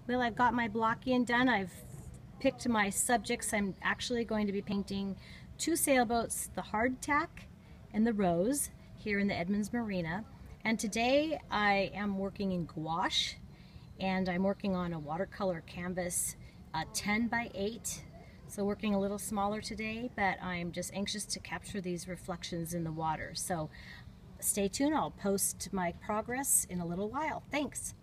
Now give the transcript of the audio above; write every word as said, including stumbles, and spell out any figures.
Well, I've got my block-in done. I've picked my subjects. I'm actually going to be painting two sailboats, the Hardtack and the Rose, here in the Edmonds Marina. And today I am working in gouache, and I'm working on a watercolor canvas, uh, ten by eight. So working a little smaller today, but I'm just anxious to capture these reflections in the water. So stay tuned, I'll post my progress in a little while. Thanks.